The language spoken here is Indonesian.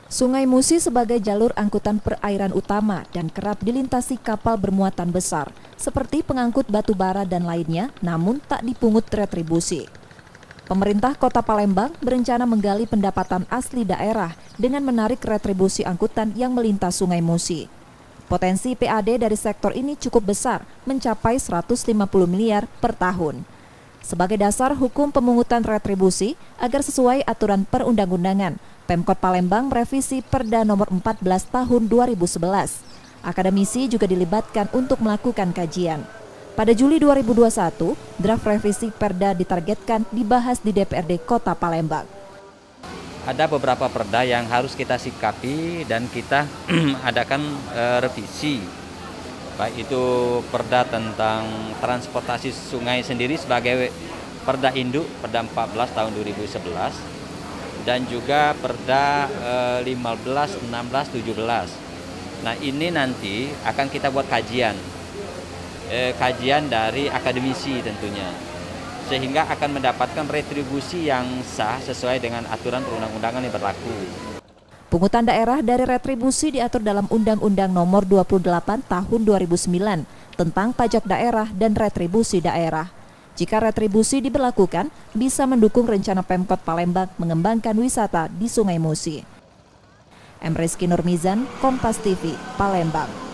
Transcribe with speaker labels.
Speaker 1: Sungai Musi sebagai jalur angkutan perairan utama dan kerap dilintasi kapal bermuatan besar, seperti pengangkut batu bara dan lainnya, namun tak dipungut retribusi. Pemerintah Kota Palembang berencana menggali pendapatan asli daerah dengan menarik retribusi angkutan yang melintas Sungai Musi. Potensi PAD dari sektor ini cukup besar, mencapai 150 miliar per tahun. Sebagai dasar hukum pemungutan retribusi agar sesuai aturan perundang-undangan, Pemkot Palembang merevisi Perda nomor 14 tahun 2011. Akademisi juga dilibatkan untuk melakukan kajian. Pada Juli 2021, draft revisi Perda ditargetkan dibahas di DPRD Kota Palembang.
Speaker 2: Ada beberapa perda yang harus kita sikapi dan kita adakan revisi. Baik itu perda tentang transportasi sungai sendiri sebagai Perda Induk, Perda 14 tahun 2011. Dan juga Perda 15, 16, 17. Nah ini nanti akan kita buat kajian dari akademisi tentunya, sehingga akan mendapatkan retribusi yang sah sesuai dengan aturan perundang-undangan yang berlaku.
Speaker 1: Pungutan daerah dari retribusi diatur dalam Undang-Undang Nomor 28 Tahun 2009 tentang pajak daerah dan retribusi daerah. Jika retribusi diberlakukan, bisa mendukung rencana Pemkot Palembang mengembangkan wisata di Sungai Musi. M. Rizky Nurmizan, Kompas TV, Palembang.